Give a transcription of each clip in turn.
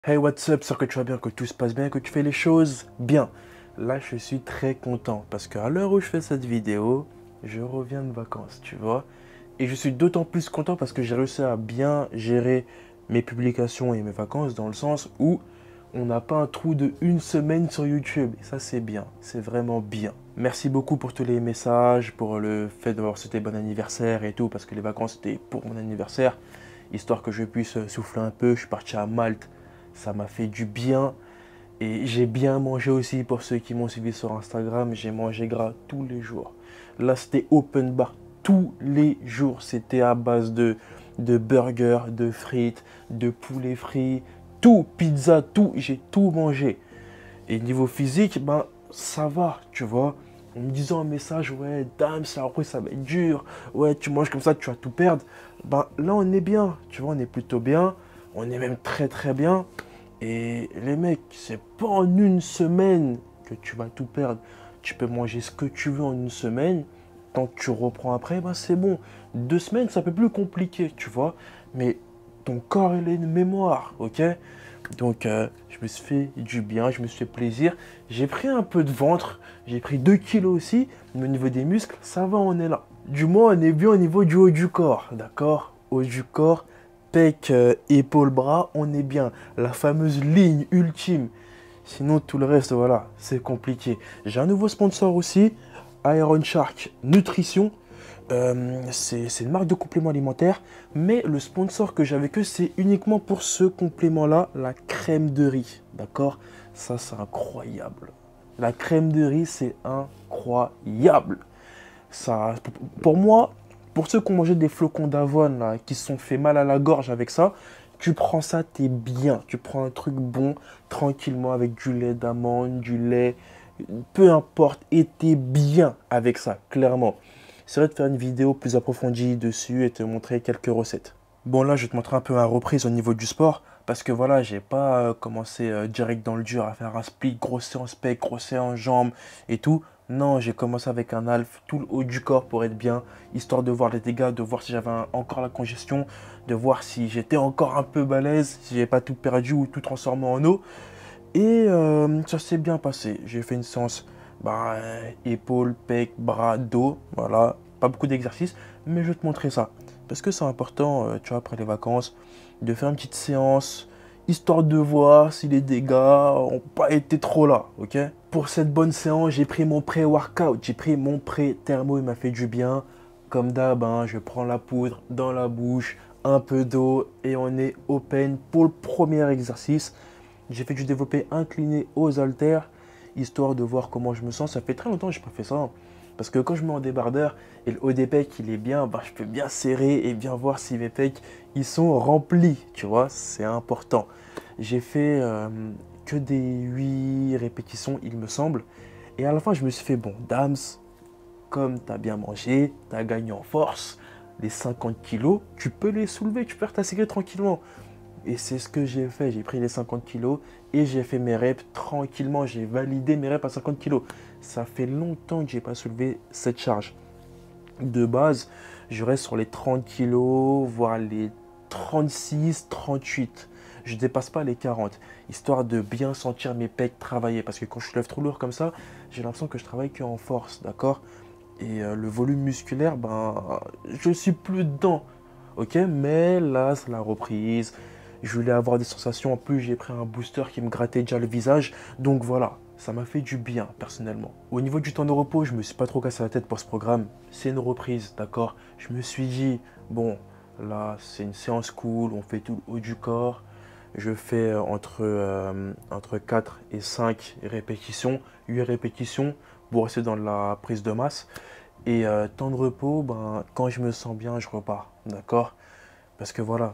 Hey, what's up? J'espère que tu vas bien, que tout se passe bien, que tu fais les choses bien. Là, je suis très content parce qu'à l'heure où je fais cette vidéo, je reviens de vacances, tu vois. Et je suis d'autant plus content parce que j'ai réussi à bien gérer mes publications et mes vacances dans le sens où on n'a pas un trou de une semaine sur YouTube. Et ça, c'est bien. C'est vraiment bien. Merci beaucoup pour tous les messages, pour le fait d'avoir souhaité bon anniversaire et tout, parce que les vacances étaient pour mon anniversaire, histoire que je puisse souffler un peu. Je suis parti à Malte, ça m'a fait du bien. Et j'ai bien mangé aussi pour ceux qui m'ont suivi sur Instagram. J'ai mangé gras tous les jours. Là, c'était open bar tous les jours. C'était à base de burgers, de frites, de poulet frit, tout, pizza, tout. J'ai tout mangé. Et niveau physique, ben, ça va, tu vois. En me disant un message, ouais, dame, ça après ça va être dur. Ouais, tu manges comme ça, tu vas tout perdre. Ben, là, on est bien, tu vois, on est plutôt bien. On est même très très bien. Et les mecs, c'est pas en une semaine que tu vas tout perdre. Tu peux manger ce que tu veux en une semaine. Tant que tu reprends après, ben c'est bon. 2 semaines, c'est un peu plus compliqué, tu vois. Mais ton corps, il a une mémoire, ok? Donc, je me suis fait du bien, je me suis fait plaisir. J'ai pris un peu de ventre, j'ai pris 2 kilos aussi. Mais au niveau des muscles, ça va, on est là. Du moins, on est bien au niveau du haut du corps, d'accord? Haut du corps, pec, épaules, bras, on est bien. La fameuse ligne ultime. Sinon, tout le reste, voilà, c'est compliqué. J'ai un nouveau sponsor aussi, Iron Shark Nutrition. C'est une marque de compléments alimentaires, mais le sponsor que j'ai avec eux, c'est uniquement pour ce complément-là, la crème de riz. D'accord? Ça, c'est incroyable. La crème de riz, c'est incroyable. Ça, pour moi, pour ceux qui ont mangé des flocons d'avoine, là, qui se sont fait mal à la gorge avec ça, tu prends ça, t'es bien. Tu prends un truc bon, tranquillement, avec du lait d'amande, du lait, peu importe, et t'es bien avec ça, clairement. C'est vrai de faire une vidéo plus approfondie dessus et te montrer quelques recettes. Bon, là, je vais te montrer un peu ma reprise au niveau du sport. Parce que voilà, j'ai pas commencé direct dans le dur à faire un split, grosse séance pec, grosse séance jambes et tout. Non, j'ai commencé avec un half, tout le haut du corps pour être bien, histoire de voir les dégâts, de voir si j'avais encore la congestion, de voir si j'étais encore un peu balèze, si j'avais pas tout perdu ou tout transformé en eau. Et ça s'est bien passé. J'ai fait une séance bah, épaules, pecs, bras, dos. Voilà, pas beaucoup d'exercices, mais je vais te montrer ça. Parce que c'est important, tu vois, après les vacances, de faire une petite séance, histoire de voir si les dégâts n'ont pas été trop là, ok? Pour cette bonne séance, j'ai pris mon pré-workout, j'ai pris mon pré-thermo, il m'a fait du bien. Comme d'hab, hein, je prends la poudre dans la bouche, un peu d'eau et on est open pour le premier exercice. J'ai fait du développé incliné aux haltères, histoire de voir comment je me sens. Ça fait très longtemps que je n'ai pas fait ça, hein. Parce que quand je mets en débardeur et le haut des pecs il est bien, bah, je peux bien serrer et bien voir si mes pecs ils sont remplis, tu vois, c'est important. J'ai fait que des 8 répétitions, il me semble. Et à la fin, je me suis fait, bon, Dams, comme tu as bien mangé, tu as gagné en force, les 50 kilos, tu peux les soulever, tu peux faire ta série tranquillement. Et c'est ce que j'ai fait. J'ai pris les 50 kilos et j'ai fait mes reps tranquillement. J'ai validé mes reps à 50 kilos. Ça fait longtemps que je n'ai pas soulevé cette charge. De base, je reste sur les 30 kilos, voire les 36, 38. Je ne dépasse pas les 40, histoire de bien sentir mes pecs travailler. Parce que quand je lève trop lourd comme ça, j'ai l'impression que je travaille qu'en force, d'accord? Et le volume musculaire, ben, je suis plus dedans. Ok, mais là, c'est la reprise. Je voulais avoir des sensations. En plus, j'ai pris un booster qui me grattait déjà le visage. Donc voilà, ça m'a fait du bien, personnellement. Au niveau du temps de repos, je me suis pas trop cassé la tête pour ce programme. C'est une reprise, d'accord? Je me suis dit, bon, là, c'est une séance cool. On fait tout le haut du corps. Je fais entre 4 et 5 répétitions, 8 répétitions pour rester dans la prise de masse. Et temps de repos, ben, quand je me sens bien, je repars. D'accord? Parce que voilà,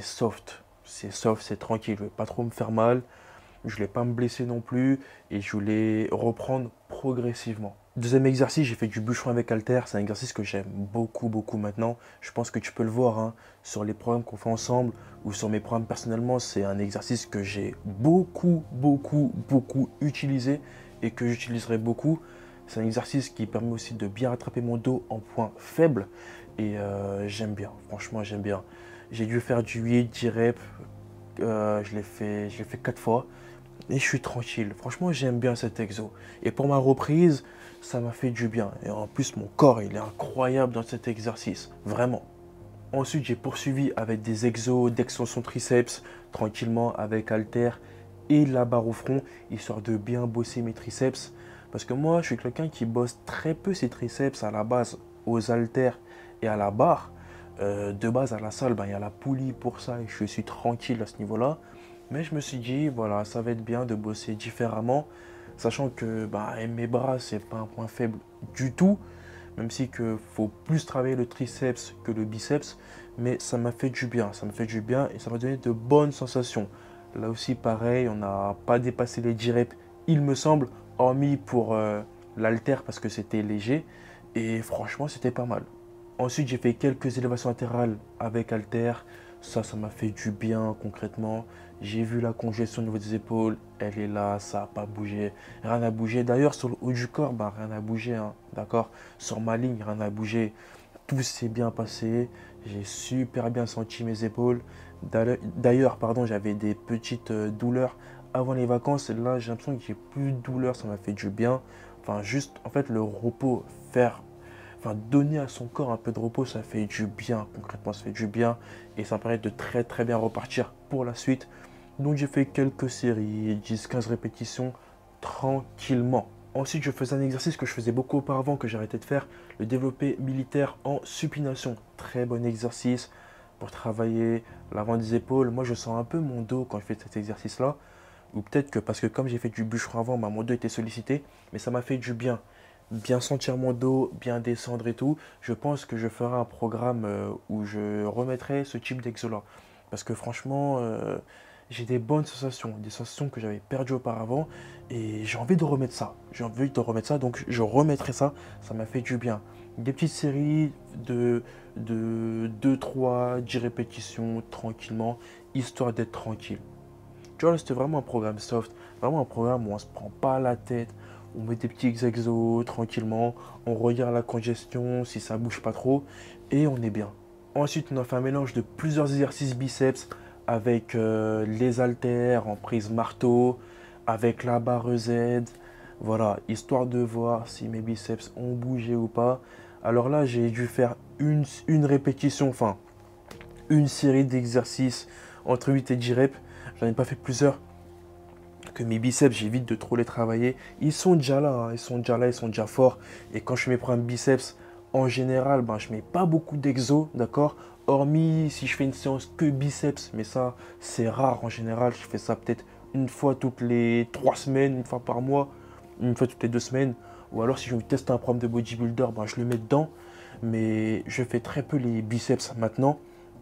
c'est soft, c'est tranquille. Je ne vais pas trop me faire mal. Je ne voulais pas me blesser non plus. Et je voulais reprendre progressivement. Deuxième exercice, j'ai fait du bûcheron avec halter. C'est un exercice que j'aime beaucoup, beaucoup maintenant. Je pense que tu peux le voir, hein, sur les programmes qu'on fait ensemble ou sur mes programmes personnellement. C'est un exercice que j'ai beaucoup, beaucoup, beaucoup utilisé et que j'utiliserai beaucoup. C'est un exercice qui permet aussi de bien rattraper mon dos en point faible. Et j'aime bien, franchement j'aime bien. J'ai dû faire du 8, 10 reps. Je l'ai fait 4 fois et je suis tranquille. Franchement, j'aime bien cet exo. Et pour ma reprise, ça m'a fait du bien. Et en plus, mon corps, il est incroyable dans cet exercice. Vraiment. Ensuite, j'ai poursuivi avec des exos d'extension triceps, tranquillement avec halter et la barre au front, histoire de bien bosser mes triceps. Parce que moi, je suis quelqu'un qui bosse très peu ses triceps à la base, aux haltères et à la barre. De base, à la salle, ben, il y a la poulie pour ça et je suis tranquille à ce niveau-là. Mais je me suis dit, voilà, ça va être bien de bosser différemment, sachant que bah, mes bras, c'est pas un point faible du tout, même si que faut plus travailler le triceps que le biceps, mais ça m'a fait du bien, ça m'a fait du bien et ça m'a donné de bonnes sensations. Là aussi, pareil, on n'a pas dépassé les 10 reps, il me semble, hormis pour l'haltère parce que c'était léger, et franchement, c'était pas mal. Ensuite, j'ai fait quelques élévations latérales avec halter. Ça m'a fait du bien concrètement. J'ai vu la congestion au niveau des épaules. Elle est là, ça n'a pas bougé. Rien n'a bougé. D'ailleurs, sur le haut du corps, bah, rien n'a bougé. Hein, d'accord. Sur ma ligne, rien n'a bougé. Tout s'est bien passé. J'ai super bien senti mes épaules. D'ailleurs, pardon, j'avais des petites douleurs avant les vacances. Là, j'ai l'impression que j'ai plus de douleurs. Ça m'a fait du bien. Enfin, juste, en fait, le repos, donner à son corps un peu de repos, ça fait du bien, concrètement, ça fait du bien et ça me permet de très bien repartir pour la suite. Donc j'ai fait quelques séries, 10-15 répétitions tranquillement. Ensuite, je faisais un exercice que je faisais beaucoup auparavant, que j'ai arrêté de faire, le développé militaire en supination. Très bon exercice pour travailler l'avant des épaules. Moi, je sens un peu mon dos quand je fais cet exercice-là. Ou peut-être que parce que comme j'ai fait du bûcheron avant, bah, mon dos était sollicité, mais ça m'a fait du bien. Bien sentir mon dos, bien descendre et tout. Je pense que je ferai un programme où je remettrai ce type d'exo-là. Parce que franchement, j'ai des bonnes sensations, des sensations que j'avais perdues auparavant. Et j'ai envie de remettre ça. J'ai envie de remettre ça, donc je remettrai ça. Ça m'a fait du bien. Des petites séries de 2, 3, 10 répétitions tranquillement, histoire d'être tranquille. Tu vois, c'était vraiment un programme soft, vraiment un programme où on ne se prend pas la tête, on met des petits exos tranquillement, on regarde la congestion si ça bouge pas trop et on est bien. Ensuite, on a fait un mélange de plusieurs exercices biceps avec les haltères en prise marteau, avec la barre Z, voilà, histoire de voir si mes biceps ont bougé ou pas. Alors là, j'ai dû faire une répétition, enfin une série d'exercices entre 8 et 10 reps. J'en ai pas fait plusieurs. Que mes biceps, j'évite de trop les travailler. Ils sont déjà là, hein, ils sont déjà là, ils sont déjà forts. Et quand je mets pour un biceps, en général, ben, je mets pas beaucoup d'exos, d'accord. Hormis si je fais une séance que biceps, mais ça, c'est rare en général. Je fais ça peut-être une fois toutes les 3 semaines, une fois par mois, une fois toutes les 2 semaines. Ou alors si je veux tester un programme de bodybuilder, ben, je le mets dedans. Mais je fais très peu les biceps maintenant.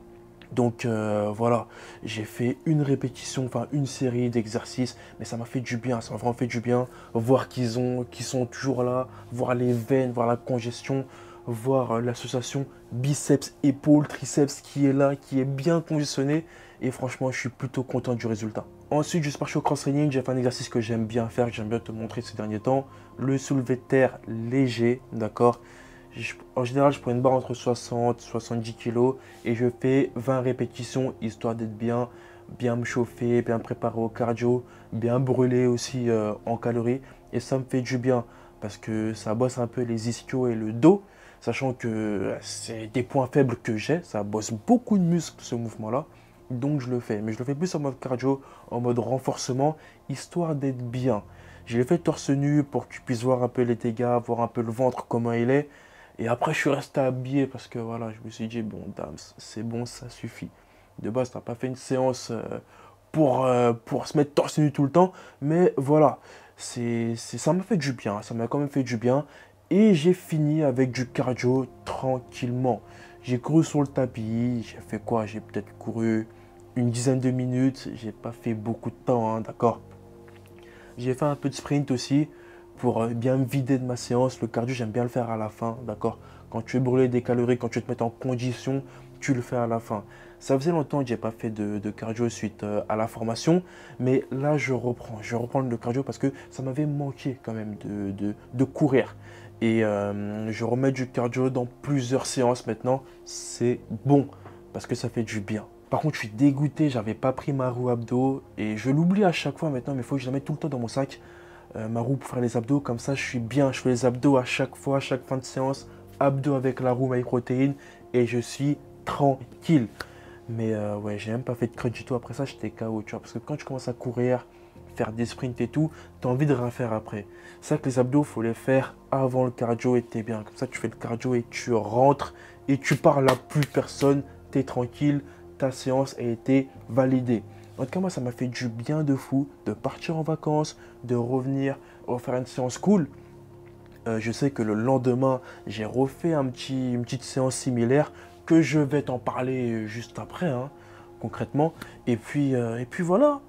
Donc voilà, j'ai fait une répétition, enfin une série d'exercices, mais ça m'a fait du bien, ça m'a vraiment fait du bien. Voir qu'ils sont toujours là, voir les veines, voir la congestion, voir l'association biceps, épaules, triceps qui est là, qui est bien congestionné. Et franchement, je suis plutôt content du résultat. Ensuite, je suis parti au cross-training, j'ai fait un exercice que j'aime bien faire, que j'aime bien te montrer ces derniers temps. Le soulevé de terre léger, d'accord. En général, je prends une barre entre 60 et 70 kg et je fais 20 répétitions histoire d'être bien me chauffer, bien me préparer au cardio, bien brûler aussi en calories. Et ça me fait du bien parce que ça bosse un peu les ischios et le dos, sachant que c'est des points faibles que j'ai. Ça bosse beaucoup de muscles ce mouvement-là. Donc je le fais. Mais je le fais plus en mode cardio, en mode renforcement, histoire d'être bien. Je l'ai fait torse nu pour que tu puisses voir un peu les dégâts, voir un peu le ventre, comment il est. Et après, je suis resté habillé parce que voilà, je me suis dit, bon, dame, c'est bon, ça suffit. De base, tu n'as pas fait une séance pour se mettre torse nu tout le temps. Mais voilà, ça m'a fait du bien. Ça m'a quand même fait du bien. Et j'ai fini avec du cardio tranquillement. J'ai couru sur le tapis. J'ai fait quoi? J'ai peut-être couru une dizaine de minutes. J'ai pas fait beaucoup de temps, hein, d'accord? J'ai fait un peu de sprint aussi pour bien me vider de ma séance. Le cardio, j'aime bien le faire à la fin, d'accord? Quand tu veux brûler des calories, quand tu veux te mettre en condition, tu le fais à la fin. Ça faisait longtemps que je n'ai pas fait de cardio suite à la formation, mais là, je reprends. Je reprends le cardio parce que ça m'avait manqué quand même de courir. Et je remets du cardio dans plusieurs séances maintenant. C'est bon parce que ça fait du bien. Par contre, je suis dégoûté, j'avais pas pris ma roue abdos et je l'oublie à chaque fois maintenant, mais il faut que je la mette tout le temps dans mon sac. Ma roue pour faire les abdos, comme ça je suis bien, je fais les abdos à chaque fois, à chaque fin de séance, abdos avec la roue MyProtein et je suis tranquille. Mais ouais, j'ai même pas fait de crunch du tout. Après ça, j'étais KO, tu vois. Parce que quand tu commences à courir, faire des sprints et tout, tu as envie de rien faire après. C'est ça que les abdos, il faut les faire avant le cardio et t'es bien. Comme ça, tu fais le cardio et tu rentres et tu parles à plus personne, tu es tranquille, ta séance a été validée. En tout cas, moi, ça m'a fait du bien de fou de partir en vacances, de revenir, refaire une séance cool. Je sais que le lendemain, j'ai refait une petite séance similaire que je vais t'en parler juste après, hein, concrètement. Et puis voilà.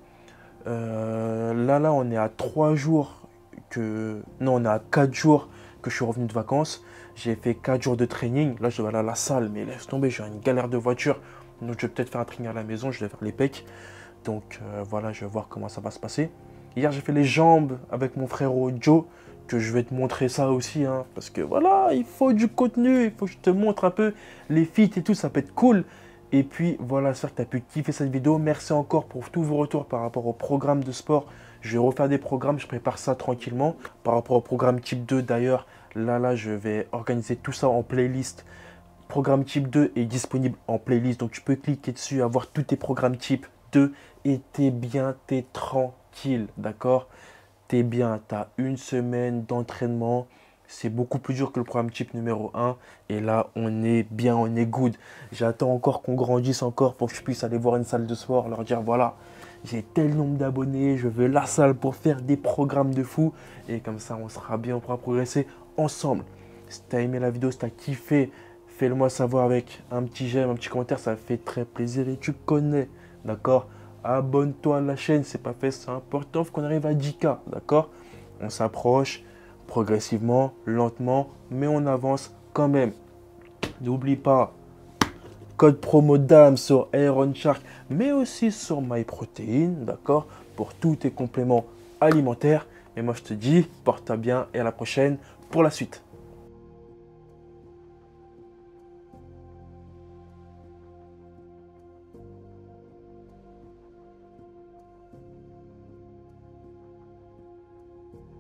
Là, on est à 3 jours que... Non, on est à 4 jours que je suis revenu de vacances. J'ai fait 4 jours de training. Là, je dois aller à la salle, mais laisse tomber, j'ai une galère de voiture. Donc, je vais peut-être faire un training à la maison, je vais faire les pecs. Donc, voilà, je vais voir comment ça va se passer. Hier, j'ai fait les jambes avec mon frère Joe, que je vais te montrer ça aussi, hein, parce que voilà, il faut du contenu, il faut que je te montre un peu les feats et tout, ça peut être cool. Et puis voilà, j'espère que tu as pu kiffer cette vidéo. Merci encore pour tous vos retours par rapport au programme de sport. Je vais refaire des programmes, je prépare ça tranquillement. Par rapport au programme type 2 d'ailleurs, là, je vais organiser tout ça en playlist. Programme type 2 est disponible en playlist, donc tu peux cliquer dessus, avoir tous tes programmes type 2 et t'es bien, t'es tranquille, d'accord? T'es bien, tu as une semaine d'entraînement. C'est beaucoup plus dur que le programme type numéro 1. Et là, on est bien, on est good. J'attends encore qu'on grandisse encore pour que je puisse aller voir une salle de sport, leur dire voilà, j'ai tel nombre d'abonnés, je veux la salle pour faire des programmes de fou. Et comme ça, on sera bien, on pourra progresser ensemble. Si tu as aimé la vidéo, si tu as kiffé, fais-le moi savoir avec un petit j'aime, un petit commentaire, ça fait très plaisir et tu connais, d'accord? Abonne-toi à la chaîne, c'est pas fait, c'est important, faut qu'on arrive à 10K, d'accord? On s'approche progressivement, lentement, mais on avance quand même. N'oublie pas, code promo DAM sur Iron Shark, mais aussi sur MyProtein, d'accord? Pour tous tes compléments alimentaires. Et moi je te dis, porte-toi bien et à la prochaine pour la suite.